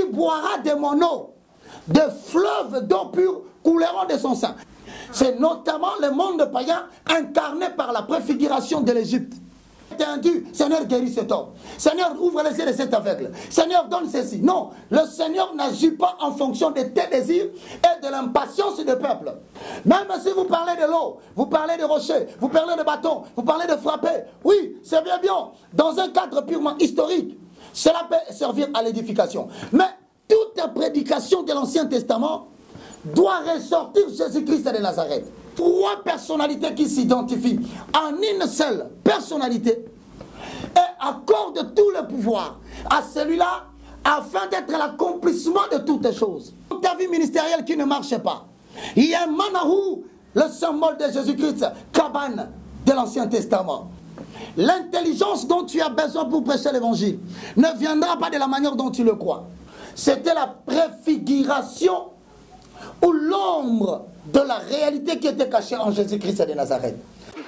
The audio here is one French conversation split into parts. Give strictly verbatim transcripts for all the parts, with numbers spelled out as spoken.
boiras de mon eau, de fleuves d'eau pure couleront de son sang. C'est notamment le monde païen incarné par la préfiguration de l'Égypte. Tendu, Seigneur guérit cet homme. Seigneur ouvre les yeux de cet aveugle. Seigneur donne ceci. Non, le Seigneur n'agit pas en fonction de tes désirs et de l'impatience du peuple. Même si vous parlez de l'eau, vous parlez de rochers, vous parlez de bâtons, vous parlez de frapper. Oui, c'est bien bien. Dans un cadre purement historique, cela peut servir à l'édification. Mais toute prédication de l'Ancien Testament doit ressortir Jésus-Christ de Nazareth. Trois personnalités qui s'identifient en une seule personnalité et accordent tout le pouvoir à celui-là afin d'être l'accomplissement de toutes les choses. Ta vie ministérielle qui ne marche pas. Il y a un manahou, le symbole de Jésus-Christ, cabane de l'Ancien Testament. L'intelligence dont tu as besoin pour prêcher l'évangile ne viendra pas de la manière dont tu le crois. C'était la préfiguration ou l'ombre de la réalité qui était cachée en Jésus-Christ de Nazareth.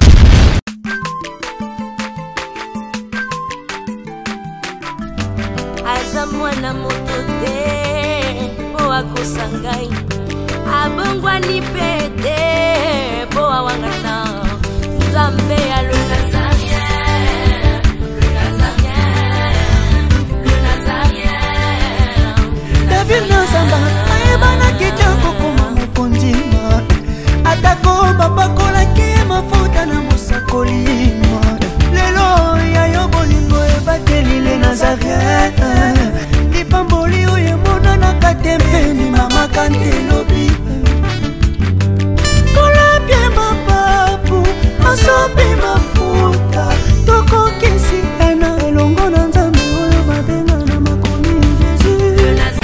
Azamwana motote po akosangai abongwani pete po awangata Nzambe ya le Nazarien, le Nazarien, le Nazarien. David Nazamba ayebana kitoko kuma mukondima atako babakola ki mafuta na musakolima lelo ya yobolingo ebateli le Nazarien lipamboli oyo mona na katempeni mama kantelobi kola pie mapapu masopi mafuta toko kisi ena elongo na Nzambe oyo babenga na makomi Jésus.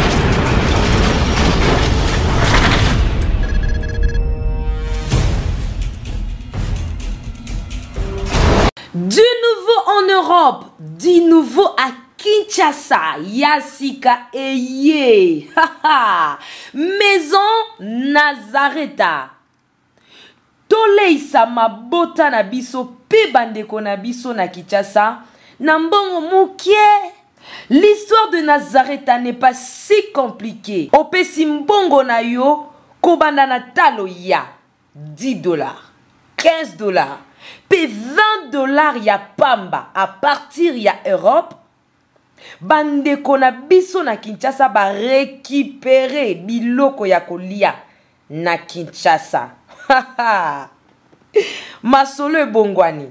Du nouveau en Europe, du nouveau à Kinshasa, Yassika Eye, Maison Nazareta. Toleisa mabota na biso pe bandeko na biso na Kinshasa, na mbongo mukie. L'histoire de Nazareta n'est pas si compliquée. Opesi mbongo na yo, kobanda na talo ya dix dollars, quinze dollars. Pe vingt dollars ya pamba à partir ya Europe. Bandeko na biso na Kinshasa ba récupérer biloko ya kolia na Kinshasa. Masolo ebongwani.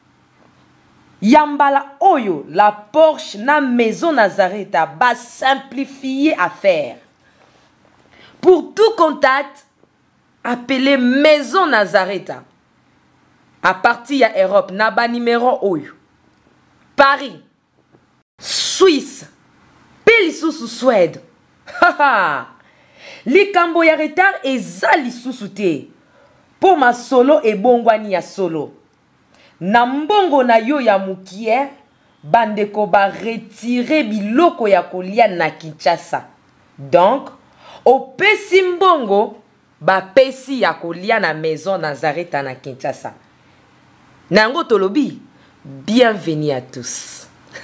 Yambala oyo la Porsche na Maison Nazareta ba simplifier affaire. Pour tout contact, appelez Maison Nazareta. À partir ya Europe, naba numéro oyo. Paris, Suisse, Pelisusu Suède. Haha. Likambo ya retard eza lisusu te. Po ma solo e bongwani ya solo. Na mbongo na yo ya mukie, bandeko ba retirer biloko ya kolia na Kinshasa. Donc, opesi mbongo ba pesi ya kolia na Maison Nazareta na Kinshasa. Nango tolobi, bienvenue à tous.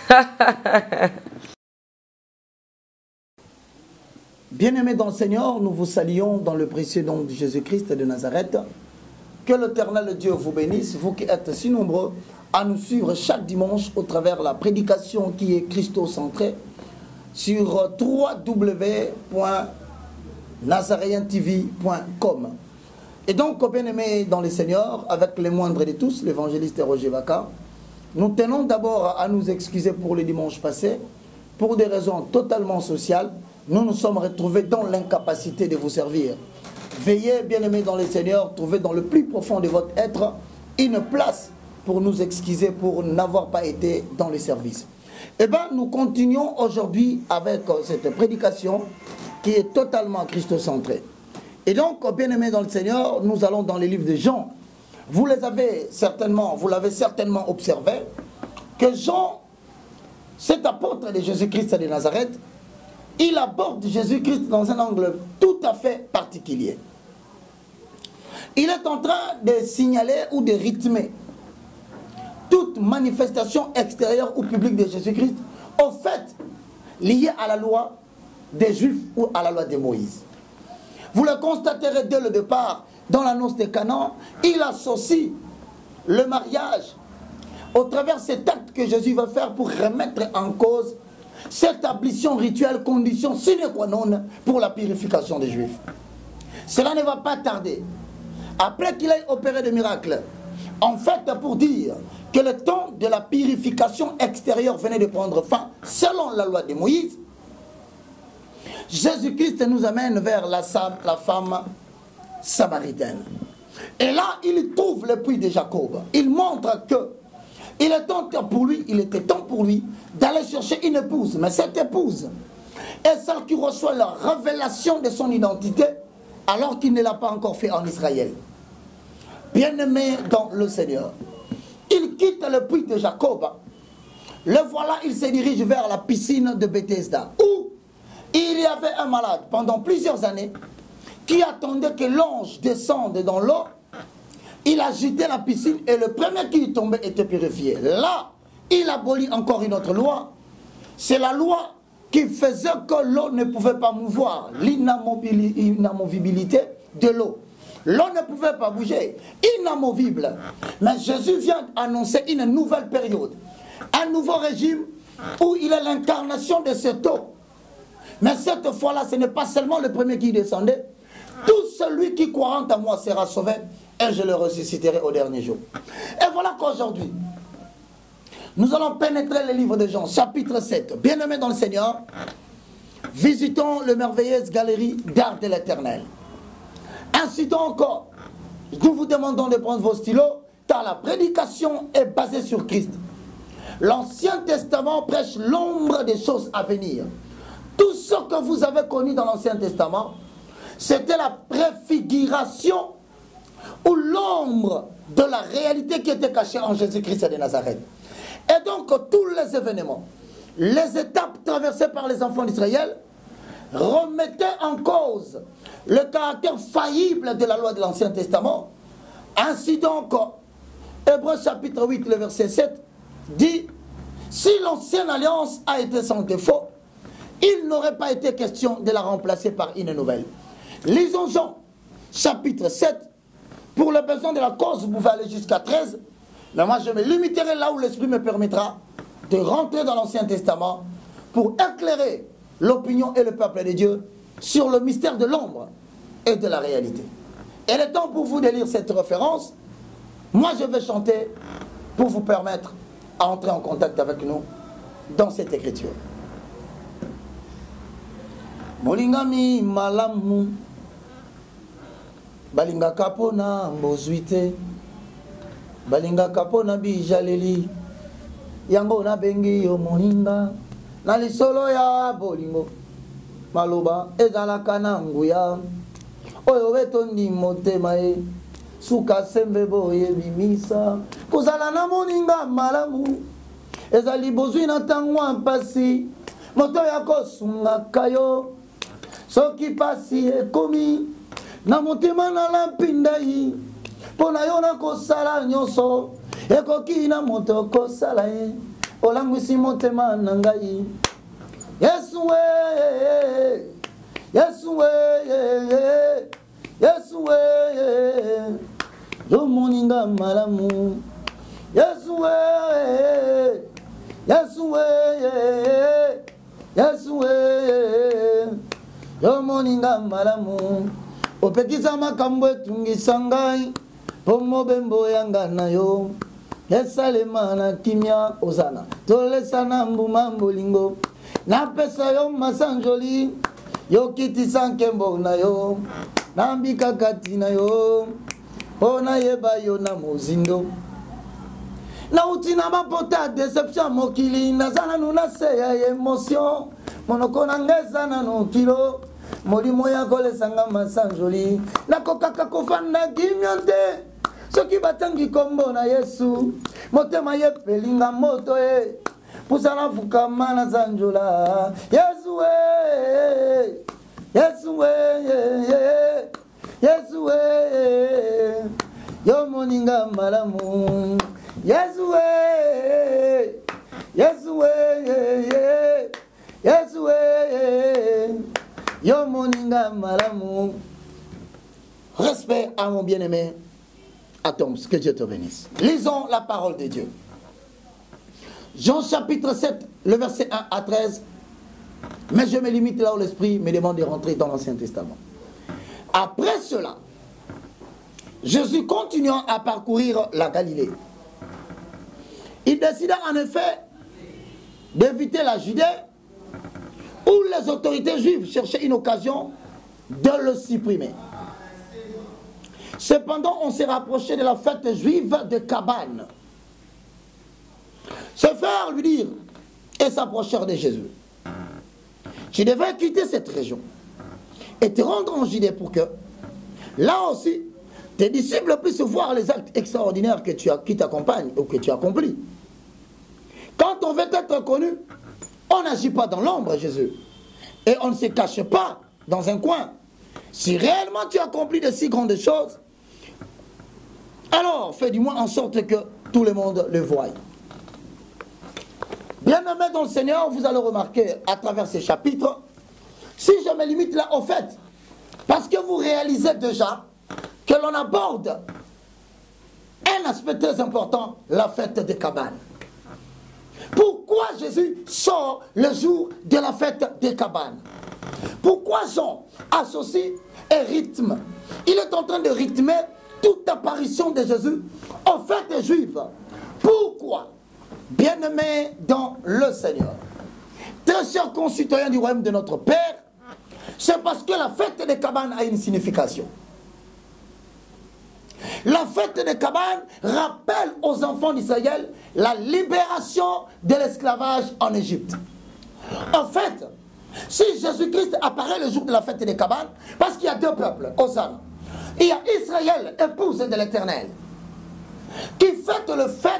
Bien-aimés dans le Seigneur, nous vous saluons dans le précieux nom de Jésus-Christ de Nazareth. Que l'Éternel Dieu vous bénisse, vous qui êtes si nombreux à nous suivre chaque dimanche au travers de la prédication qui est christocentrée sur w w w point nazarien t v point com. Et donc, bien-aimés dans le Seigneur, avec les moindres de tous, l'évangéliste Roger Vaka, nous tenons d'abord à nous excuser pour le dimanche passé, pour des raisons totalement sociales. Nous nous sommes retrouvés dans l'incapacité de vous servir. Veillez, bien-aimés dans le Seigneur, trouvez dans le plus profond de votre être une place pour nous excuser pour n'avoir pas été dans le service. Eh bien, nous continuons aujourd'hui avec cette prédication qui est totalement christocentrée. Et donc, bien-aimés dans le Seigneur, nous allons dans les livres de Jean. Vous les avez certainement, vous l'avez certainement observé, que Jean, cet apôtre de Jésus-Christ de Nazareth, il aborde Jésus-Christ dans un angle tout à fait particulier. Il est en train de signaler ou de rythmer toute manifestation extérieure ou publique de Jésus-Christ, au fait, liée à la loi, des Juifs ou à la loi de Moïse. Vous le constaterez dès le départ, dans la noce de Canaan, il associe le mariage au travers de cet acte que Jésus va faire pour remettre en cause cette ablution rituelle, condition sine qua non pour la purification des Juifs. Cela ne va pas tarder. Après qu'il ait opéré des miracles, en fait, pour dire que le temps de la purification extérieure venait de prendre fin, selon la loi de Moïse, Jésus-Christ nous amène vers la, la femme samaritaine. Et là, il trouve le puits de Jacob. Il montre que il est temps pour lui, il était temps pour lui d'aller chercher une épouse. Mais cette épouse est celle qui reçoit la révélation de son identité alors qu'il ne l'a pas encore fait en Israël. Bien-aimé dans le Seigneur, il quitte le puits de Jacob. Le voilà, il se dirige vers la piscine de Bethesda, où il y avait un malade pendant plusieurs années qui attendait que l'ange descende dans l'eau. Il agitait la piscine et le premier qui y tombait était purifié. Là, il abolit encore une autre loi. C'est la loi qui faisait que l'eau ne pouvait pas mouvoir, l'inamovibilité de l'eau. L'eau ne pouvait pas bouger, inamovible. Mais Jésus vient annoncer une nouvelle période, un nouveau régime où il est l'incarnation de cette eau. Mais cette fois-là, ce n'est pas seulement le premier qui descendait. Tout celui qui croira en moi sera sauvé et je le ressusciterai au dernier jour. Et voilà qu'aujourd'hui, nous allons pénétrer le livre de Jean, chapitre sept. Bien-aimés dans le Seigneur, visitons le merveilleuse galerie d'art de l'Éternel. Ainsi donc, nous vous demandons de prendre vos stylos, car la prédication est basée sur Christ. L'Ancien Testament prêche l'ombre des choses à venir. Tout ce que vous avez connu dans l'Ancien Testament, c'était la préfiguration ou l'ombre de la réalité qui était cachée en Jésus-Christ de Nazareth. Et donc, tous les événements, les étapes traversées par les enfants d'Israël remettaient en cause le caractère faillible de la loi de l'Ancien Testament. Ainsi donc, Hébreux chapitre huit, le verset sept, dit « Si l'ancienne alliance a été sans défaut, il n'aurait pas été question de la remplacer par une nouvelle. » Lisons Jean chapitre sept. Pour le besoin de la cause, vous pouvez aller jusqu'à treize. Mais moi, je me limiterai là où l'Esprit me permettra de rentrer dans l'Ancien Testament pour éclairer l'opinion et le peuple de Dieu sur le mystère de l'ombre et de la réalité. Et il est temps pour vous de lire cette référence. Moi, je vais chanter pour vous permettre d'entrer en contact avec nous dans cette écriture. Molingami malamu balinga kapona mbozuite balinga kapona bijaleli yango na bengi yo moninga na lisolo ya bolingo maloba ezalaka na nguya oyo betondi motema e suka sembe boye bimisa kozala na moninga malamu ezali bozwi na ntango mpasi moto ya kosungaka yo soki pasi ekomi na motema na lampindai mpona yo na kosala nyonso ekoki na moto kosala ye olangwisi motema na ngai Yesu we Yesu we Yesu we yo moninga malamu Yesu we Yesu we Yesu we yo moninga malamu opekisa makambo etungisa ngai po mobembo yanga na yo esalema na kimia ozana tolesana mbuma mbolingo napesa yo masanjoli yo kitisa nkembo na yo nambika kati na yo po nayeba yo na mozindo nauti na mapota deception mokili nazana nuna se ya emotion monoko na ngeza na no kilo molimo ya kolesanga masanjoli nakokaka kofanda kimia te soki batangi kombo na Yesu motema yepelinga moto e pusana fukama na zanjola Yesu we Yesu we Yesu we yo moninga malamu Yesu we Yesu we Yesu we Yo moninga malamu. Respect à mon bien-aimé Atoms, que Dieu te bénisse. Lisons la parole de Dieu. Jean chapitre sept, le verset un à treize. Mais je me limite là où l'Esprit me demande de rentrer dans l'Ancien Testament. Après cela, Jésus continuant à parcourir la Galilée, il décida en effet d'éviter la Judée où les autorités juives cherchaient une occasion de le supprimer. Cependant, on s'est rapproché de la fête juive de Cabane. Ses frères lui dirent et s'approchèrent de Jésus. Tu devrais quitter cette région et te rendre en Judée pour que, là aussi, tes disciples puissent voir les actes extraordinaires que tu as, qui t'accompagnent ou que tu accomplis. Quand on veut être connu, on n'agit pas dans l'ombre, Jésus. Et on ne se cache pas dans un coin. Si réellement tu accomplis de si grandes choses, alors fais du moins en sorte que tout le monde le voie. Bien-aimés dans le Seigneur, vous allez remarquer à travers ces chapitres, si je me limite là au fait, parce que vous réalisez déjà que l'on aborde un aspect très important, la fête des cabanes. Pourquoi Jésus sort le jour de la fête des cabanes? Pourquoi Jean associe un rythme? Il est en train de rythmer toute apparition de Jésus aux fêtes juives. Pourquoi? Bien-aimés dans le Seigneur, très chers concitoyens du royaume de notre Père, c'est parce que la fête des cabanes a une signification. La fête des cabanes rappelle aux enfants d'Israël la libération de l'esclavage en Égypte. En fait, si Jésus-Christ apparaît le jour de la fête des cabanes, parce qu'il y a deux peuples, Hosanna. Il y a Israël, épouse de l'Éternel, qui fête le fait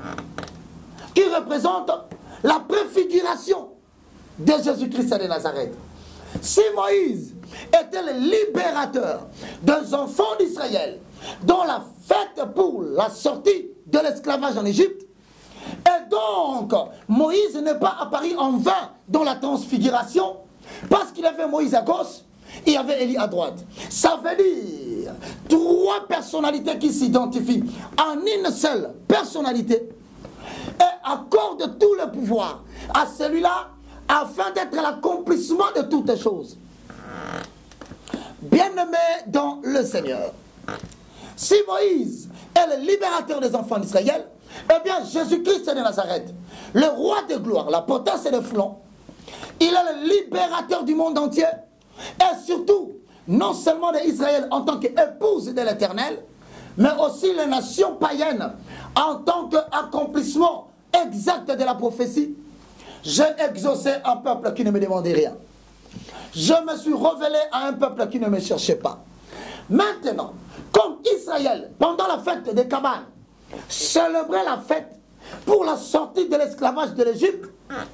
qui représente la préfiguration de Jésus-Christ de Nazareth. Si Moïse était le libérateur des enfants d'Israël, dans la fête pour la sortie de l'esclavage en Égypte, et donc Moïse n'est pas apparu en vain dans la transfiguration, parce qu'il avait Moïse à gauche, il y avait Élie à droite. Ça veut dire trois personnalités qui s'identifient en une seule personnalité et accorde tout le pouvoir à celui-là afin d'être l'accomplissement de toutes choses. Bien-aimés dans le Seigneur, si Moïse est le libérateur des enfants d'Israël, eh bien Jésus-Christ de Nazareth, le roi de gloire, la potence et le flon, il est le libérateur du monde entier et surtout, non seulement d'Israël en tant qu'épouse de l'Éternel, mais aussi les nations païennes en tant qu'accomplissement exact de la prophétie. J'ai exaucé un peuple qui ne me demandait rien. Je me suis révélé à un peuple qui ne me cherchait pas. Maintenant, comme Israël, pendant la fête des cabanes, célébrait la fête pour la sortie de l'esclavage de l'Égypte,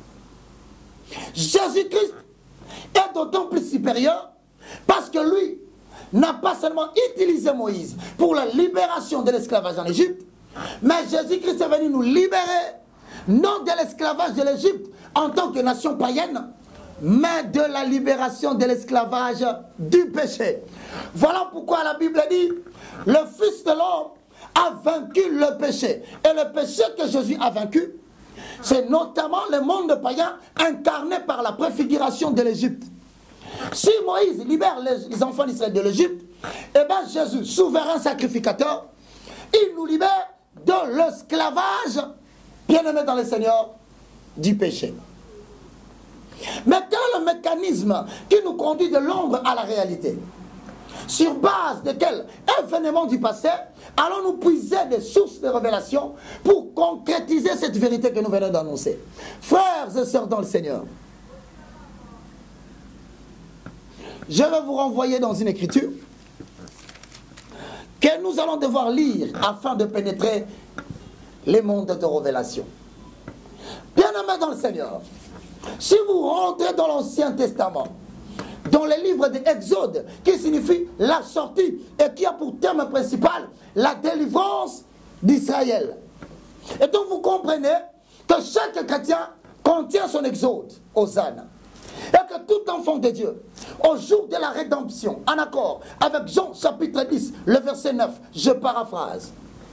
Jésus-Christ est d'autant plus supérieur parce que lui n'a pas seulement utilisé Moïse pour la libération de l'esclavage en Égypte, mais Jésus-Christ est venu nous libérer, non de l'esclavage de l'Égypte en tant que nation païenne, mais de la libération de l'esclavage du péché. Voilà pourquoi la Bible dit, le Fils de l'homme a vaincu le péché. Et le péché que Jésus a vaincu, c'est notamment le monde païen incarné par la préfiguration de l'Égypte. Si Moïse libère les, les enfants d'Israël de l'Égypte, eh bien Jésus, souverain sacrificateur, il nous libère de l'esclavage, bien-aimé dans le Seigneur, du péché. Mais quel est le mécanisme qui nous conduit de l'ombre à la réalité? Sur base de quel événement du passé allons-nous puiser des sources de révélation pour concrétiser cette vérité que nous venons d'annoncer? Frères et sœurs dans le Seigneur, je vais vous renvoyer dans une écriture que nous allons devoir lire afin de pénétrer les mondes de révélation. Bien-aimés dans le Seigneur, si vous rentrez dans l'Ancien Testament, dans les livres d'Exode, qui signifie la sortie et qui a pour thème principal la délivrance d'Israël. Et donc vous comprenez que chaque chrétien contient son exode, Hosanna. Et que que tout enfant de Dieu, au jour de la rédemption, en accord avec Jean chapitre dix, le verset neuf, je paraphrase.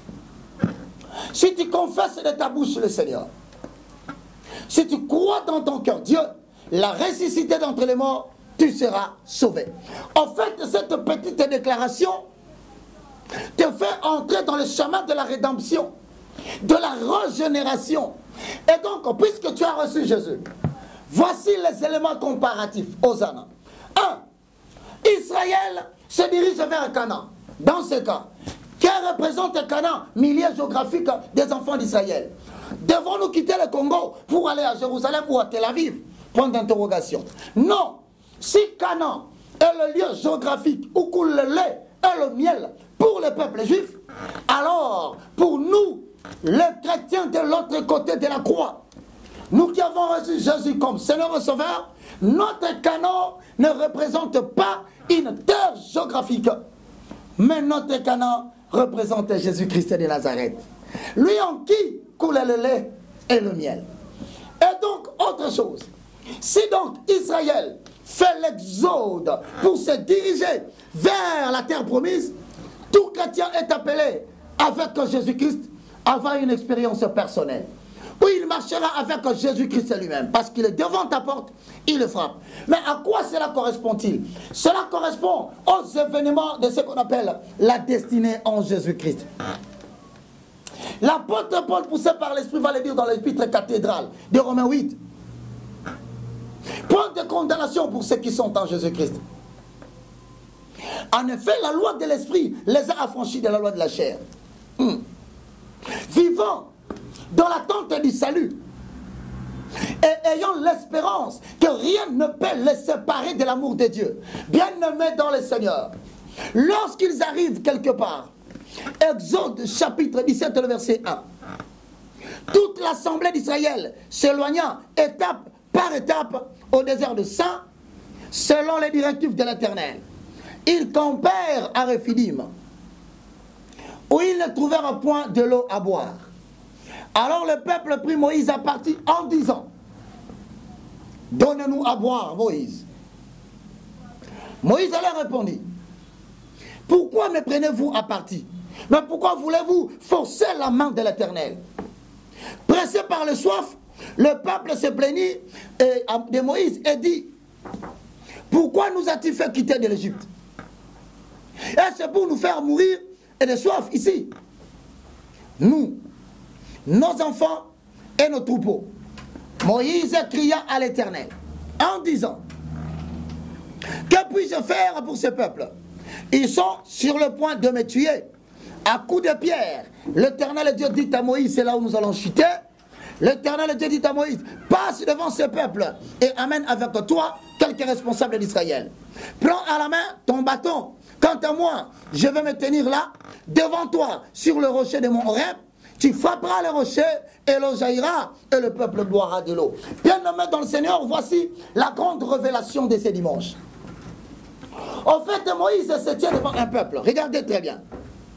Si tu confesses de ta bouche le Seigneur, si tu crois dans ton cœur Dieu l'a ressuscité d'entre les morts, tu seras sauvé. En fait, cette petite déclaration te fait entrer dans le chemin de la rédemption, de la régénération. Et donc, puisque tu as reçu Jésus, voici les éléments comparatifs. Hosanna. un. Israël se dirige vers Canaan. Dans ce cas, que représente Canaan, milieu géographique des enfants d'Israël? Devons-nous quitter le Congo pour aller à Jérusalem ou à Tel Aviv? Point d'interrogation. Non. Si Canaan est le lieu géographique où coule le lait et le miel pour le peuple juif, alors pour nous, les chrétiens de l'autre côté de la croix, nous qui avons reçu Jésus comme Seigneur et Sauveur, notre Canaan ne représente pas une terre géographique, mais notre Canaan représente Jésus-Christ de Nazareth. Lui en qui coulait le lait et le miel. Et donc, autre chose, si donc Israël fait l'exode pour se diriger vers la terre promise, tout chrétien est appelé avec Jésus-Christ à avoir une expérience personnelle, où il marchera avec Jésus-Christ lui-même, parce qu'il est devant ta porte, il le frappe. Mais à quoi cela correspond-il? Cela correspond aux événements de ce qu'on appelle la destinée en Jésus-Christ. L'apôtre Paul, poussé par l'Esprit, va le dire dans l'épître cathédrale de Romains huit. Point de condamnation pour ceux qui sont en Jésus-Christ. En effet, la loi de l'Esprit les a affranchis de la loi de la chair. Hum. Vivant dans l'attente du salut et ayant l'espérance que rien ne peut les séparer de l'amour de Dieu, bien-aimés dans le Seigneur, lorsqu'ils arrivent quelque part, Exode chapitre dix-sept, le verset un, toute l'assemblée d'Israël s'éloignant étape par étape au désert de Sin, selon les directives de l'Éternel, ils campèrent à Rephidim, où ils ne trouvèrent point de l'eau à boire. Alors le peuple prit Moïse à partie en disant, donne-nous à boire, Moïse. Moïse leur répondit, pourquoi me prenez-vous à partie? Mais pourquoi voulez-vous forcer la main de l'Éternel? Pressé par le soif, le peuple se plaignit de Moïse et dit, pourquoi nous as-tu fait quitter de l'Égypte? Est-ce pour nous faire mourir et de soif ici? Nous, nos enfants et nos troupeaux. Moïse cria à l'Éternel en disant, que puis-je faire pour ce peuple? Ils sont sur le point de me tuer à coups de pierre. L'Éternel Dieu dit à Moïse, c'est là où nous allons chuter. L'Éternel Dieu dit à Moïse, passe devant ce peuple et amène avec toi quelques responsables d'Israël. Prends à la main ton bâton. Quant à moi, je vais me tenir là, devant toi, sur le rocher de mon Horeb. Tu frapperas le rocher et l'eau jaillira et le peuple boira de l'eau. Bien-aimés dans le Seigneur, voici la grande révélation de ce dimanche. En fait, Moïse se tient devant un peuple. Regardez très bien.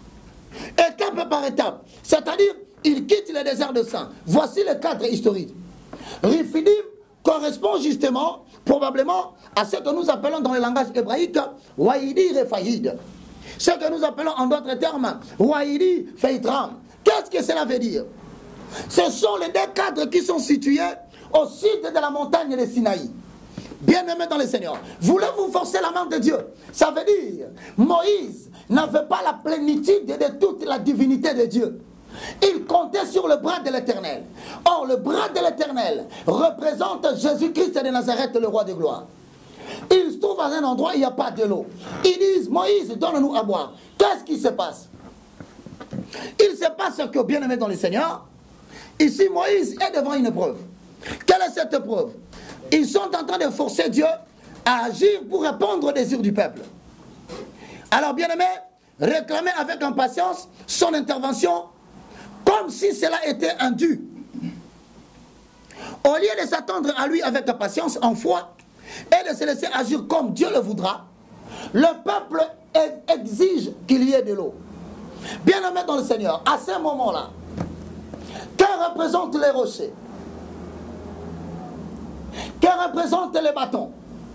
Étape par étape. C'est-à-dire, il quitte le désert de Sin. Voici le cadre historique. Rephidim correspond justement, probablement, à ce que nous appelons dans le langage hébraïque Waïdi Refaïd. Ce que nous appelons en d'autres termes Waïdi Feitram. Qu'est-ce que cela veut dire? Ce sont les deux cadres qui sont situés au sud de la montagne de Sinaï. Bien-aimés dans le Seigneur, voulez-vous forcer la main de Dieu? Ça veut dire, Moïse n'avait pas la plénitude de toute la divinité de Dieu. Il comptait sur le bras de l'Éternel. Or, le bras de l'Éternel représente Jésus-Christ de Nazareth, le roi de gloire. Il se trouve à un endroit où il n'y a pas de l'eau. Ils disent, Moïse, donne-nous à boire. Qu'est-ce qui se passe? Il se passe que, bien-aimés dans le Seigneur, ici, Moïse est devant une preuve. Quelle est cette preuve? Ils sont en train de forcer Dieu à agir pour répondre aux désirs du peuple. Alors, bien-aimés, réclamez avec impatience son intervention comme si cela était un dû. Au lieu de s'attendre à lui avec impatience, en foi, et de se laisser agir comme Dieu le voudra, le peuple exige qu'il y ait de l'eau. Bien-aimés dans le Seigneur, à ce moment-là, que représentent les rochers? Que représentent les bâtons?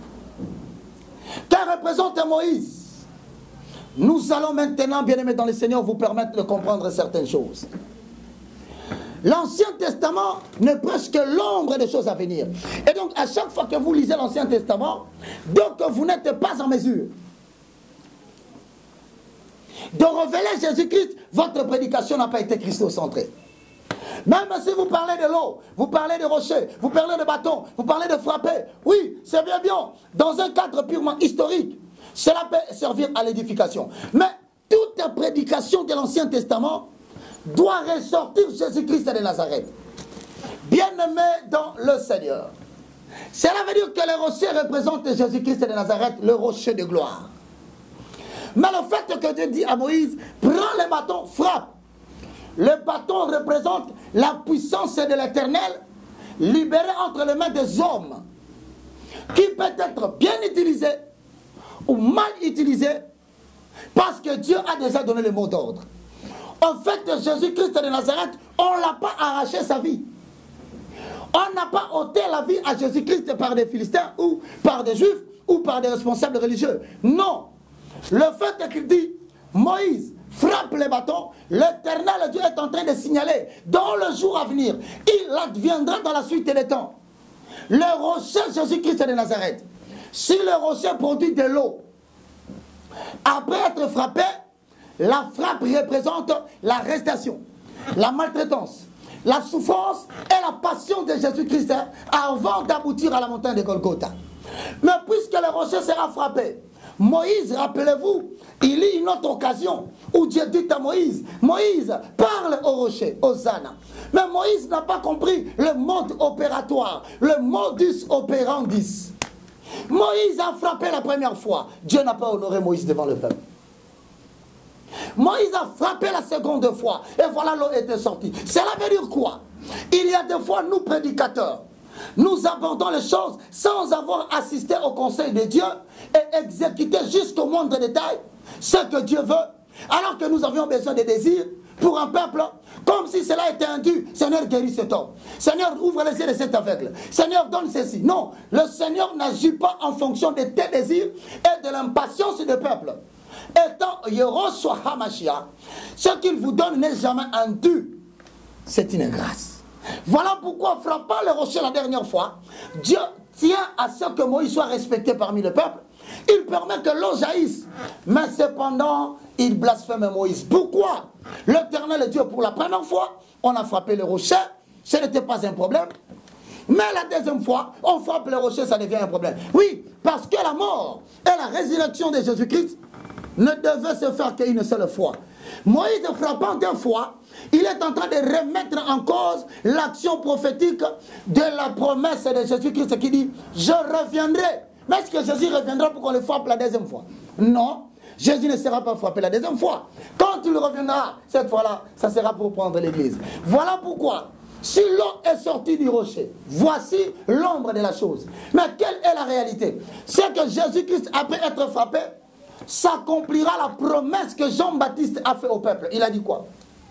représente Moïse. Nous allons maintenant, bien-aimés dans le Seigneur, vous permettre de comprendre certaines choses. L'Ancien Testament ne prêche que l'ombre des choses à venir. Et donc, à chaque fois que vous lisez l'Ancien Testament, donc vous n'êtes pas en mesure de révéler Jésus-Christ, votre prédication n'a pas été christocentrée. Même si vous parlez de l'eau, vous parlez de rochers, vous parlez de bâtons, vous parlez de frapper, oui, c'est bien bien, dans un cadre purement historique, cela peut servir à l'édification. Mais toute prédication de l'Ancien Testament doit ressortir Jésus-Christ de Nazareth. Bien-aimé dans le Seigneur. Cela veut dire que le rocher représente Jésus-Christ de Nazareth, le rocher de gloire. Mais le fait que Dieu dit à Moïse, prends le bâton, frappe. Le bâton représente la puissance de l'Éternel libérée entre les mains des hommes, qui peut être bien utilisé ou mal utilisé, parce que Dieu a déjà donné le mot d'ordre. En fait, Jésus-Christ de Nazareth, on ne l'a pas arraché sa vie. On n'a pas ôté la vie à Jésus-Christ par des Philistins ou par des Juifs ou par des responsables religieux. Non. Le fait qu'il dit, Moïse, frappe les bâtons, l'Éternel Dieu est en train de signaler, dans le jour à venir, il adviendra dans la suite des temps. Le rocher Jésus-Christ de Nazareth, si le rocher produit de l'eau, après être frappé, la frappe représente l'arrestation, la maltraitance, la souffrance et la passion de Jésus-Christ avant d'aboutir à la montagne de Golgotha. Mais puisque le rocher sera frappé, Moïse, rappelez-vous, il y a une autre occasion où Dieu dit à Moïse, Moïse, parle au rocher, Hosanna. Mais Moïse n'a pas compris le mode opératoire, le modus operandi. Moïse a frappé la première fois. Dieu n'a pas honoré Moïse devant le peuple. Moïse a frappé la seconde fois. Et voilà, l'eau était sortie. Cela veut dire quoi? Il y a des fois, nous prédicateurs, nous abordons les choses sans avoir assisté au conseil de Dieu et exécuté jusqu'au moindre détail ce que Dieu veut, alors que nous avions besoin de désirs pour un peuple, comme si cela était indu. Seigneur, guéris cet homme. Seigneur, ouvre les yeux de cet aveugle. Seigneur, donne ceci. Non, le Seigneur n'agit pas en fonction de tes désirs et de l'impatience du peuple. Étant Yehoshua HaMashiach, ce qu'il vous donne n'est jamais indu. C'est une grâce. Voilà pourquoi, frappant le rocher la dernière fois, Dieu tient à ce que Moïse soit respecté parmi le peuple. Il permet que l'eau jaillisse. Mais cependant, il blasphème Moïse. Pourquoi? L'Éternel Dieu, pour la première fois, on a frappé le rocher, ce n'était pas un problème. Mais la deuxième fois, on frappe le rocher, ça devient un problème. Oui, parce que la mort et la résurrection de Jésus-Christ ne devaient se faire qu'une seule fois. Moïse frappant deux fois, il est en train de remettre en cause l'action prophétique de la promesse de Jésus-Christ qui dit « Je reviendrai ». Mais est-ce que Jésus reviendra pour qu'on le frappe la deuxième fois? Non, Jésus ne sera pas frappé la deuxième fois. Quand il reviendra, cette fois-là, ça sera pour prendre l'église. Voilà pourquoi, si l'eau est sortie du rocher, voici l'ombre de la chose. Mais quelle est la réalité? C'est que Jésus-Christ, après être frappé, s'accomplira la promesse que Jean-Baptiste a fait au peuple. Il a dit quoi?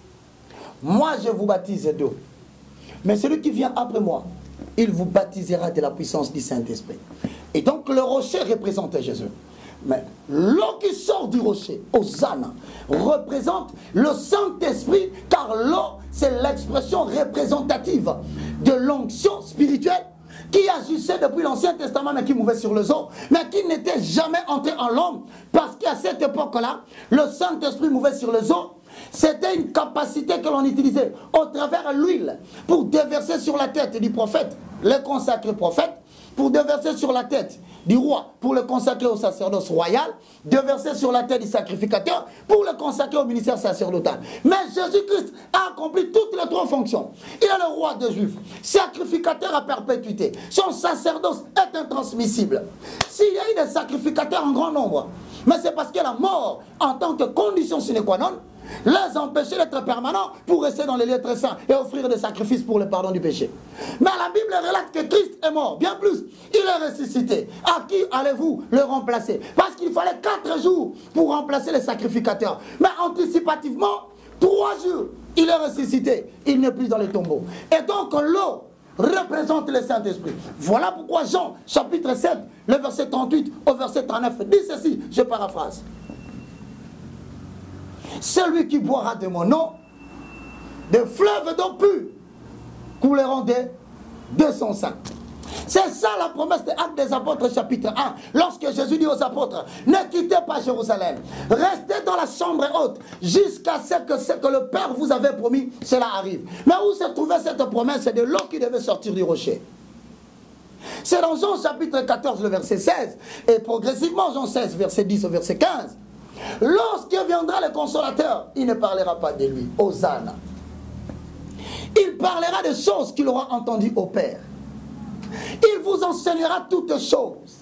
Moi, je vous baptise d'eau. Mais celui qui vient après moi, il vous baptisera de la puissance du Saint-Esprit. Et donc, le rocher représente Jésus. Mais l'eau qui sort du rocher, Hosanna, représente le Saint-Esprit, car l'eau, c'est l'expression représentative de l'onction spirituelle qui agissait depuis l'Ancien Testament, mais qui mouvait sur les eaux, mais qui n'était jamais entré en l'homme, parce qu'à cette époque-là, le Saint-Esprit mouvait sur les eaux. C'était une capacité que l'on utilisait au travers de l'huile pour déverser sur la tête du prophète, le consacré prophète, pour déverser sur la tête du roi, pour le consacrer au sacerdoce royal, déverser sur la tête du sacrificateur, pour le consacrer au ministère sacerdotal. Mais Jésus-Christ a accompli toutes les trois fonctions. Il est le roi des Juifs, sacrificateur à perpétuité. Son sacerdoce est intransmissible. S'il y a eu des sacrificateurs en grand nombre, mais c'est parce que la mort, en tant que condition sine qua non, les empêcher d'être permanents pour rester dans les lieux très saints et offrir des sacrifices pour le pardon du péché. Mais la Bible relate que Christ est mort, bien plus, il est ressuscité. À qui allez-vous le remplacer? Parce qu'il fallait quatre jours pour remplacer les sacrificateurs. Mais anticipativement, trois jours, il est ressuscité, il n'est plus dans les tombeaux. Et donc l'eau représente le Saint-Esprit. Voilà pourquoi Jean, chapitre sept, le verset trente-huit au verset trente-neuf, dit ceci, je paraphrase. Celui qui boira de mon eau, des fleuves d'eau pure couleront de, de son sang. C'est ça la promesse de Actes des Apôtres chapitre un. Lorsque Jésus dit aux apôtres, ne quittez pas Jérusalem, restez dans la chambre haute jusqu'à ce que ce que le Père vous avait promis, cela arrive. Mais où se trouvait cette promesse? C'est de l'eau qui devait sortir du rocher. C'est dans Jean chapitre quatorze, le verset seize, et progressivement Jean seize, verset dix au verset quinze. Lorsqu'il viendra le consolateur, il ne parlera pas de lui, Hosanna. Il parlera des choses qu'il aura entendues au Père. Il vous enseignera toutes choses.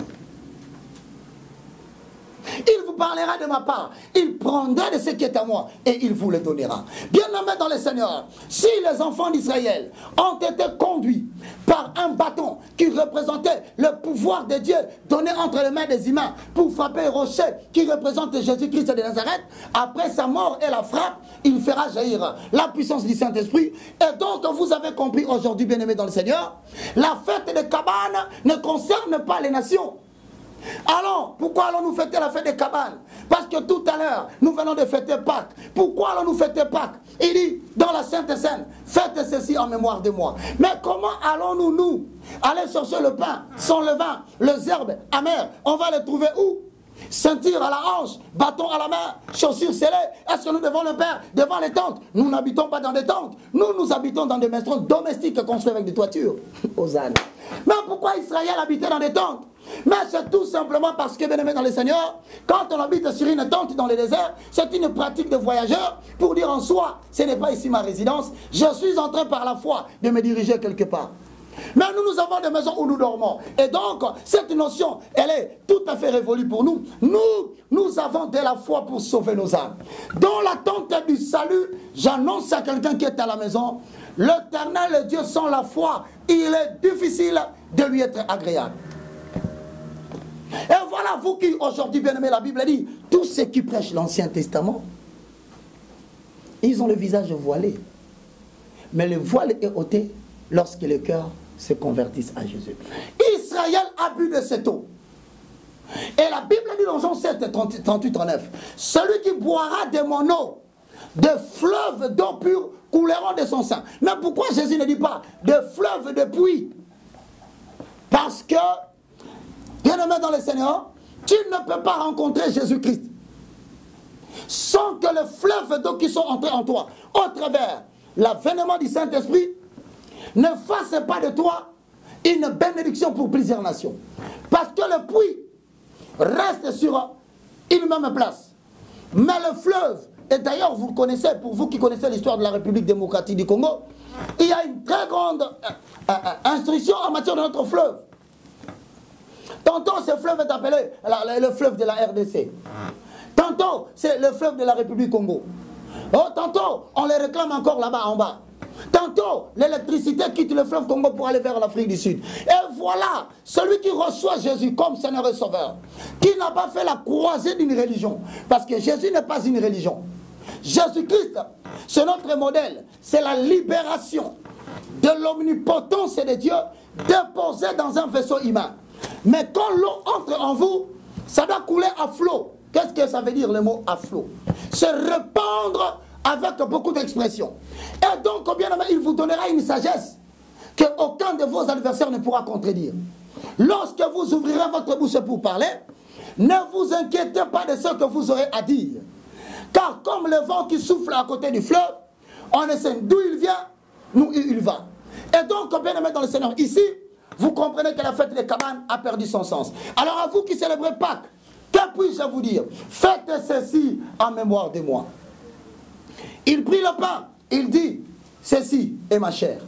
Il vous parlera de ma part. Il prendra de ce qui est à moi et il vous le donnera. Bien-aimés dans le Seigneur, si les enfants d'Israël ont été conduits par un bâton qui représentait le pouvoir de Dieu donné entre les mains des humains pour frapper un rocher qui représente Jésus-Christ de Nazareth, après sa mort et la frappe, il fera jaillir la puissance du Saint-Esprit. Et donc vous avez compris aujourd'hui, bien-aimés dans le Seigneur, la fête de Cabane ne concerne pas les nations. Alors, pourquoi allons-nous fêter la fête des cabanes? Parce que tout à l'heure, nous venons de fêter Pâques. Pourquoi allons-nous fêter Pâques? Il dit, dans la Sainte Seine, faites ceci en mémoire de moi. Mais comment allons-nous, nous, aller chercher le pain, sans levain, les herbes amères? On va les trouver où? Ceinture à la hanche, bâton à la main, chaussures scellées. Est-ce que nous devons le faire devant les tentes? Nous n'habitons pas dans des tentes. Nous, nous habitons dans des maisons domestiques construites avec des toitures. Hosanna. Mais pourquoi Israël habitait dans des tentes? Mais c'est tout simplement parce que, bien aimé dans le Seigneur, quand on habite sur une tente dans le désert, c'est une pratique de voyageur pour dire en soi, ce n'est pas ici ma résidence, je suis en train par la foi de me diriger quelque part. Mais nous, nous avons des maisons où nous dormons. Et donc, cette notion, elle est tout à fait révolue pour nous. Nous, nous avons de la foi pour sauver nos âmes. Dans l'attente du salut, j'annonce à quelqu'un qui est à la maison, l'Éternel Dieu sans la foi, il est difficile de lui être agréable. Et voilà, vous qui aujourd'hui, bien aimé, la Bible dit, tous ceux qui prêchent l'Ancien Testament, ils ont le visage voilé. Mais le voile est ôté lorsque les cœurs se convertissent à Jésus. Israël a bu de cette eau. Et la Bible dit dans Jean sept, trente-huit, trente-neuf, celui qui boira de mon eau, de fleuves d'eau pure couleront de son sang. Mais pourquoi Jésus ne dit pas de fleuves de puits? Parce que, bien-aimé dans le Seigneur, tu ne peux pas rencontrer Jésus-Christ sans que les fleuves d'eau qui sont entrés en toi, au travers l'avènement du Saint-Esprit, ne fasse pas de toi une bénédiction pour plusieurs nations. Parce que le puits reste sur une même place. Mais le fleuve, et d'ailleurs vous le connaissez, pour vous qui connaissez l'histoire de la République démocratique du Congo, il y a une très grande euh, euh, instruction en matière de notre fleuve. Tantôt ce fleuve est appelé la, le fleuve de la R D C. Tantôt c'est le fleuve de la République Congo. Oh, tantôt on les réclame encore là-bas en bas. Tantôt, l'électricité quitte le fleuve Congo pour aller vers l'Afrique du Sud. Et voilà, celui qui reçoit Jésus comme Seigneur et Sauveur, qui n'a pas fait la croisée d'une religion, parce que Jésus n'est pas une religion. Jésus-Christ, c'est notre modèle, c'est la libération de l'omnipotence de Dieu déposée dans un vaisseau humain. Mais quand l'eau entre en vous, ça doit couler à flot. Qu'est-ce que ça veut dire le mot à flot? Se répandre avec beaucoup d'expression. Et donc, bien aimé, il vous donnera une sagesse qu'aucun de vos adversaires ne pourra contredire. Lorsque vous ouvrirez votre bouche pour parler, ne vous inquiétez pas de ce que vous aurez à dire. Car comme le vent qui souffle à côté du fleuve, on ne sait d'où il vient, d'où il va. Et donc, bien aimé dans le Seigneur, ici, vous comprenez que la fête des cabanes a perdu son sens. Alors à vous qui célébrez Pâques, que puis-je vous dire? Faites ceci en mémoire de moi. Il prit le pain, il dit, ceci est ma chair.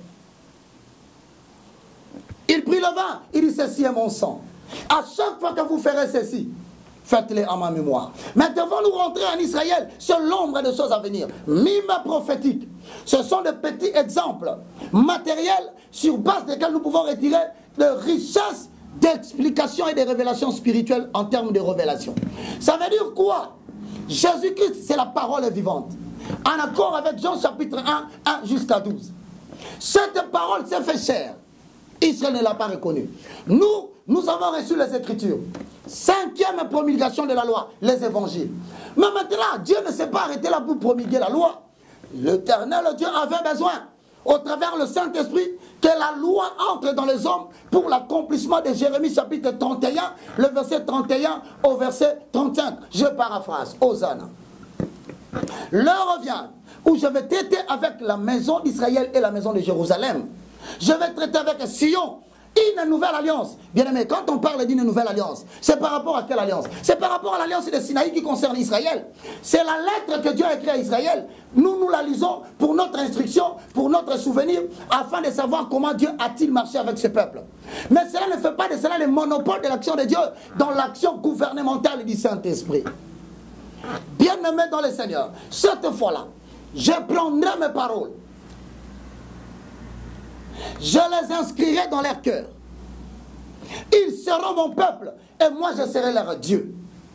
Il prit le vin, il dit, ceci est mon sang. À chaque fois que vous ferez ceci, faites-le en ma mémoire. Mais devons-nous rentrer en Israël sur l'ombre des choses à venir? Mime prophétique. Ce sont de petits exemples matériels sur base desquels nous pouvons retirer de richesses d'explications et de révélations spirituelles en termes de révélation. Ça veut dire quoi? Jésus-Christ, c'est la parole vivante. En accord avec Jean chapitre un, un jusqu'à douze. Cette parole s'est fait chair. Israël ne l'a pas reconnu. Nous, nous avons reçu les Écritures. Cinquième promulgation de la loi, les évangiles. Mais maintenant, Dieu ne s'est pas arrêté là pour promulguer la loi. L'Éternel Dieu avait besoin, au travers le Saint-Esprit, que la loi entre dans les hommes pour l'accomplissement de Jérémie chapitre trente et un, le verset trente et un au verset trente-cinq. Je paraphrase, Hosanna. L'heure revient où je vais traiter avec la maison d'Israël et la maison de Jérusalem. Je vais traiter avec Sion une nouvelle alliance. Bien aimé, quand on parle d'une nouvelle alliance, c'est par rapport à quelle alliance? C'est par rapport à l'alliance de Sinaï qui concerne Israël. C'est la lettre que Dieu a écrite à Israël. Nous, nous la lisons pour notre instruction, pour notre souvenir, afin de savoir comment Dieu a-t-il marché avec ce peuple. Mais cela ne fait pas de cela le monopole de l'action de Dieu dans l'action gouvernementale du Saint-Esprit. Bien-aimé dans le Seigneur, cette fois-là, je prendrai mes paroles. Je les inscrirai dans leur cœur. Ils seront mon peuple et moi je serai leur Dieu.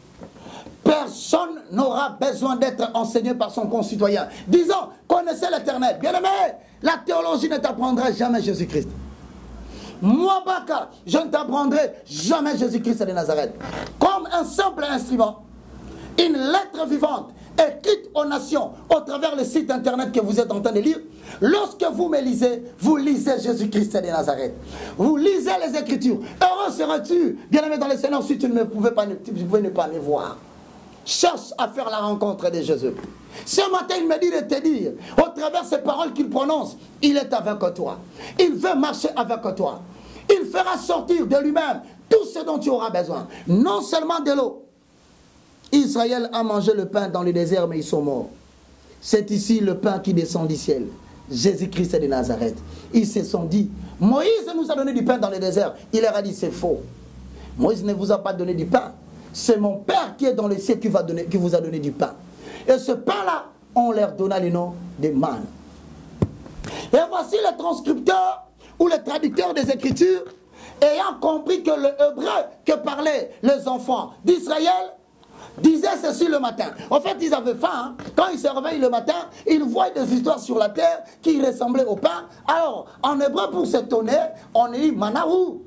Personne n'aura besoin d'être enseigné par son concitoyen. Disons, connaissez l'Éternel. Bien-aimé, la théologie ne t'apprendra jamais Jésus-Christ. Moi, Baka, je ne t'apprendrai jamais Jésus-Christ de Nazareth. Comme un simple instrument, une lettre vivante écrite aux nations au travers le site internet que vous êtes en train de lire. Lorsque vous me lisez, vous lisez Jésus-Christ de Nazareth. Vous lisez les Écritures. Heureux seras-tu, bien-aimé dans le Seigneur, si tu ne pouvais pas, tu pouvais ne pas me voir. Cherche à faire la rencontre de Jésus. Ce matin, il me dit de te dire, au travers ces paroles qu'il prononce, il est avec toi. Il veut marcher avec toi. Il fera sortir de lui-même tout ce dont tu auras besoin. Non seulement de l'eau. Israël a mangé le pain dans le désert, mais ils sont morts. C'est ici le pain qui descend du ciel. Jésus-Christ de Nazareth. Ils se sont dit, Moïse nous a donné du pain dans le désert. Il leur a dit, c'est faux. Moïse ne vous a pas donné du pain. C'est mon Père qui est dans le ciel qui, va donner, qui vous a donné du pain. Et ce pain-là, on leur donna le nom de manne. Et voici le transcripteur ou le traducteur des Écritures, ayant compris que le hébreu que parlaient les enfants d'Israël disait ceci le matin. En fait, ils avaient faim. Hein. Quand ils se réveillent le matin, ils voient des histoires sur la terre qui ressemblaient au pain. Alors, en hébreu, pour s'étonner, on dit manaou.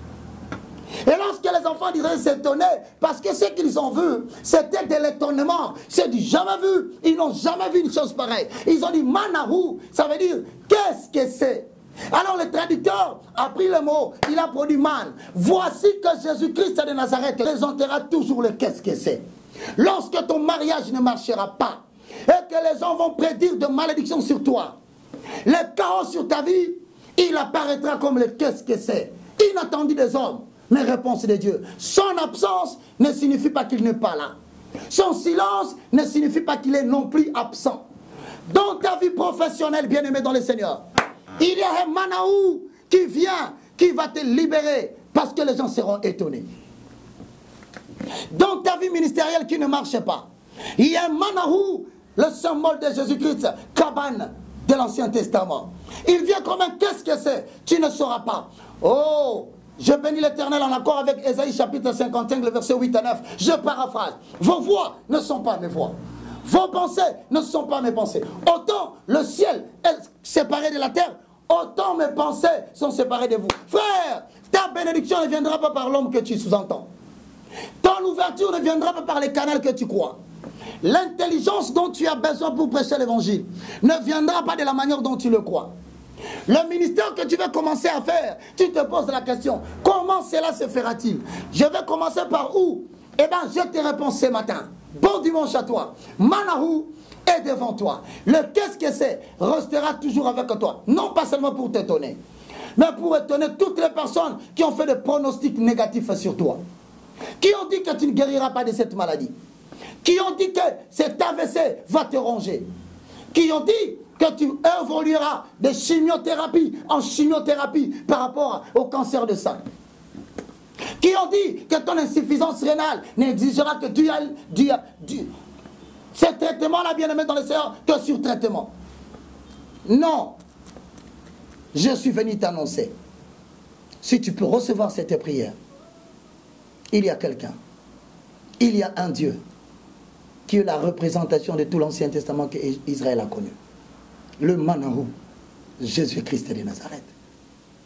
Et lorsque les enfants disaient s'étonner, parce que ce qu'ils ont vu, c'était de l'étonnement. C'est du jamais vu. Ils n'ont jamais vu une chose pareille. Ils ont dit manaou. Ça veut dire, qu'est-ce que c'est? Alors le traducteur a pris le mot, il a produit man. Voici que Jésus-Christ de Nazareth présentera toujours le qu'est-ce que c'est. Lorsque ton mariage ne marchera pas et que les gens vont prédire de malédiction sur toi, le chaos sur ta vie, il apparaîtra comme le qu'est-ce que c'est. Inattendu des hommes, mais réponse de Dieu. Son absence ne signifie pas qu'il n'est pas là. Son silence ne signifie pas qu'il est non plus absent. Dans ta vie professionnelle, bien-aimé dans le Seigneur, il y a un manaou qui vient, qui va te libérer parce que les gens seront étonnés. Dans ta vie ministérielle qui ne marche pas, il y a un manaou, le symbole de Jésus-Christ, cabane de l'Ancien Testament. Il vient comme un qu'est-ce que c'est? Tu ne sauras pas. Oh, je bénis l'Éternel en accord avec Ésaïe chapitre cinquante-cinq, le verset huit à neuf. Je paraphrase. Vos voix ne sont pas mes voix. Vos pensées ne sont pas mes pensées. Autant le ciel est séparé de la terre, autant mes pensées sont séparées de vous. Frère, ta bénédiction ne viendra pas par l'homme que tu sous-entends. Ton ouverture ne viendra pas par les canaux que tu crois. L'intelligence dont tu as besoin pour prêcher l'évangile ne viendra pas de la manière dont tu le crois. Le ministère que tu veux commencer à faire, tu te poses la question, comment cela se fera-t-il? Je vais commencer par où? Eh bien, je te réponds ce matin. Bon dimanche à toi. Manaou est devant toi. Le qu'est-ce que c'est restera toujours avec toi. Non pas seulement pour t'étonner, mais pour étonner toutes les personnes qui ont fait des pronostics négatifs sur toi. Qui ont dit que tu ne guériras pas de cette maladie. Qui ont dit que cet A V C va te ronger. Qui ont dit que tu évolueras de chimiothérapie en chimiothérapie par rapport au cancer de sein. Qui ont dit que ton insuffisance rénale n'exigera que tu as du, du, ce traitement-là, bien aimé dans le Seigneur, que sur traitement. Non. Je suis venu t'annoncer. Si tu peux recevoir cette prière, il y a quelqu'un. Il y a un Dieu qui est la représentation de tout l'Ancien Testament qu'Israël a connu. Le Manaou, Jésus-Christ de Nazareth.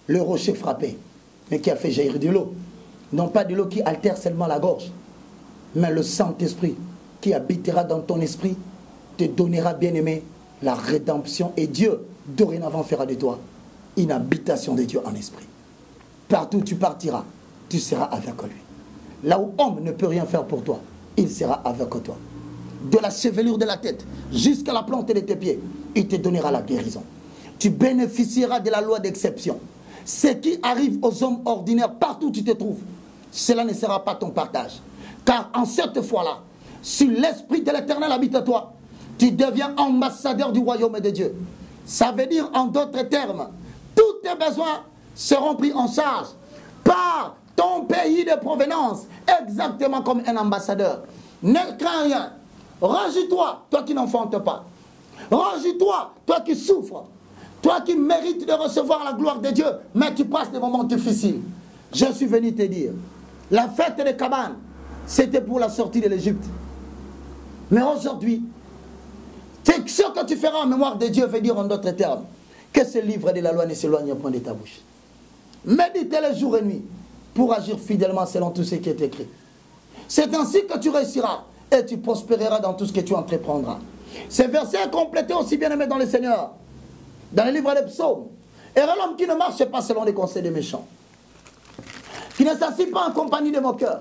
le rocher frappé, mais qui a fait jaillir de l'eau. Non pas de l'eau qui altère seulement la gorge, mais le Saint-Esprit qui habitera dans ton esprit te donnera, bien-aimé, la rédemption. Et Dieu, dorénavant, fera de toi une habitation de Dieu en esprit. Partout où tu partiras, tu seras avec lui. Là où homme ne peut rien faire pour toi, il sera avec toi. De la chevelure de la tête jusqu'à la plante de tes pieds, il te donnera la guérison. Tu bénéficieras de la loi d'exception. Ce qui arrive aux hommes ordinaires, partout où tu te trouves, cela ne sera pas ton partage. Car en cette fois-là, si l'Esprit de l'Éternel habite à toi, tu deviens ambassadeur du royaume de Dieu. Ça veut dire, en d'autres termes, tous tes besoins seront pris en charge par ton pays de provenance, exactement comme un ambassadeur. Ne crains rien. Range-toi, toi qui n'enfantes pas. Range-toi, toi qui souffres. Toi qui mérites de recevoir la gloire de Dieu, mais qui passes des moments difficiles. Je suis venu te dire, la fête des cabanes, c'était pour la sortie de l'Égypte. Mais aujourd'hui, c'est ce que tu feras en mémoire de Dieu veut dire en d'autres termes, que ce livre de la loi ne s'éloigne point de ta bouche. Médite-le jour et nuit pour agir fidèlement selon tout ce qui est écrit. C'est ainsi que tu réussiras et tu prospéreras dans tout ce que tu entreprendras. Ce verset est complété aussi, bien aimé dans le Seigneur, dans le livre des psaumes. Et l'homme qui ne marche pas selon les conseils des méchants, qui ne s'assied pas en compagnie de moqueurs,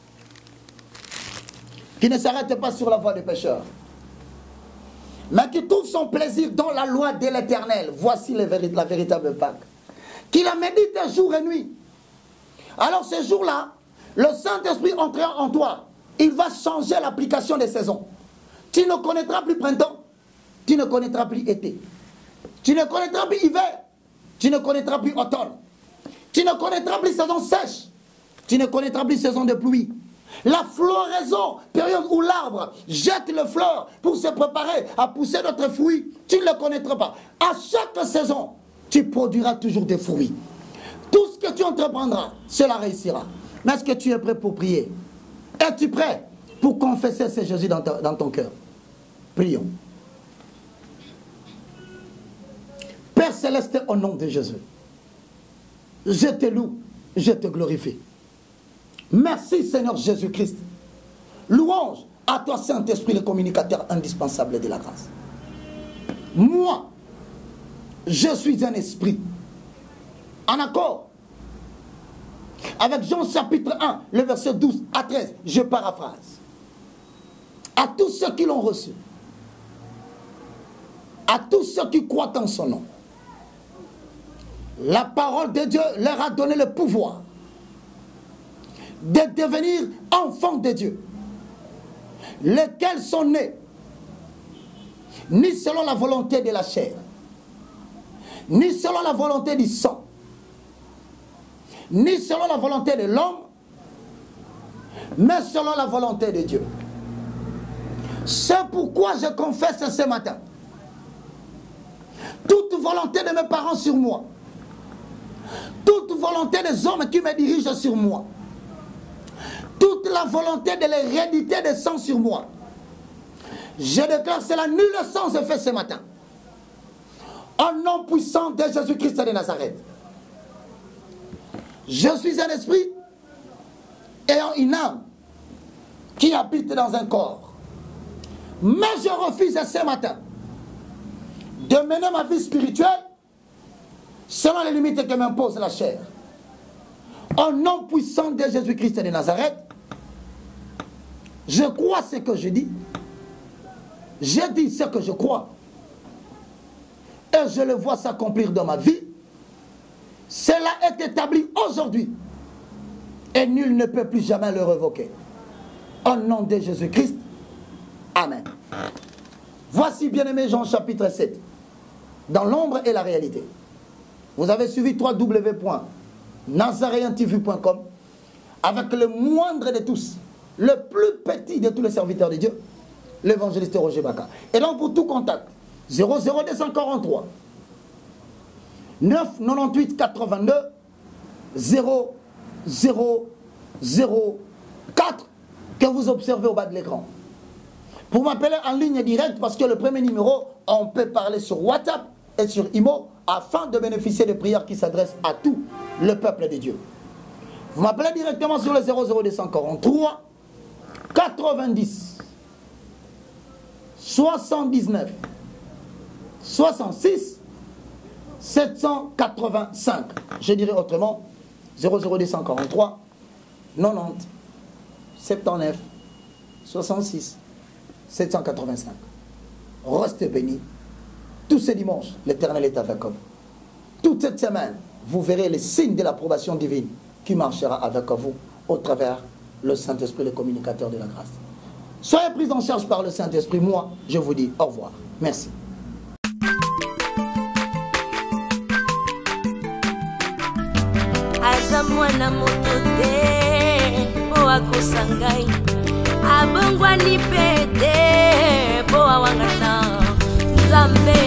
qui ne s'arrête pas sur la voie des pécheurs, mais qui trouve son plaisir dans la loi de l'Éternel. Voici la véritable Pâque. Qui la médite jour et nuit. Alors ce jour-là, le Saint-Esprit entrera en toi. Il va changer l'application des saisons. Tu ne connaîtras plus printemps. Tu ne connaîtras plus été. Tu ne connaîtras plus hiver. Tu ne connaîtras plus automne. Tu ne connaîtras plus saison sèche. Tu ne connaîtras plus saison de pluie. La floraison, période où l'arbre jette le fleur pour se préparer à pousser d'autres fruits, tu ne le connaîtras pas. À chaque saison, tu produiras toujours des fruits. Tout ce que tu entreprendras, cela réussira. Mais est-ce que tu es prêt pour prier? Es-tu prêt pour confesser ce Jésus dans, ta, dans ton cœur? Prions. Père Céleste, au nom de Jésus, je te loue, je te glorifie. Merci Seigneur Jésus-Christ. Louange à toi Saint-Esprit, le communicateur indispensable de la grâce. Moi, je suis un esprit en accord avec Jean chapitre un, le verset douze à treize. Je paraphrase. À tous ceux qui l'ont reçu, à tous ceux qui croient en son nom, la parole de Dieu leur a donné le pouvoir de devenir enfants de Dieu, lesquels sont nés ni selon la volonté de la chair, ni selon la volonté du sang, ni selon la volonté de l'homme, mais selon la volonté de Dieu. C'est pourquoi je confesse ce matin toute volonté de mes parents sur moi, toute volonté des hommes qui me dirigent sur moi, toute la volonté de l'hérédité des sang sur moi. Je déclare cela nul sans effet ce matin. Au nom puissant de Jésus-Christ de Nazareth. Je suis un esprit ayant une âme qui habite dans un corps. Mais je refuse ce matin de mener ma vie spirituelle selon les limites que m'impose la chair. Au nom puissant de Jésus-Christ de Nazareth, je crois ce que je dis, je dis ce que je crois, et je le vois s'accomplir dans ma vie. Cela est établi aujourd'hui, et nul ne peut plus jamais le révoquer. Au nom de Jésus-Christ, Amen. Voici, bien-aimé, Jean chapitre sept, dans l'ombre et la réalité. Vous avez suivi w w w point nazaréen t v point com avec le moindre de tous, le plus petit de tous les serviteurs de Dieu, l'évangéliste Roger Baka. Et donc pour tout contact, zéro zéro deux cent quarante-trois neuf cent quatre-vingt-dix-huit quatre-vingt-deux zéro zéro zéro quatre que vous observez au bas de l'écran. Pour m'appeler en ligne directe, parce que le premier numéro, on peut parler sur WhatsApp et sur Imo, afin de bénéficier des prières qui s'adressent à tout le peuple de Dieu. Vous m'appelez directement sur le zéro zéro deux cent quarante-trois quatre-vingt-dix soixante-dix-neuf soixante-six sept cent quatre-vingt-cinq. Je dirais autrement zéro zéro deux cent quarante-trois quatre-vingt-dix soixante-dix-neuf soixante-six sept cent quatre-vingt-cinq. Restez bénis. Tous ces dimanches, l'Éternel est avec vous. Toute cette semaine, vous verrez les signes de l'approbation divine qui marchera avec vous au travers le Saint-Esprit, le communicateur de la grâce. Soyez pris en charge par le Saint-Esprit. Moi, je vous dis au revoir. Merci. Azamwana motote po akosangai abongwani pete po awangata Nzambe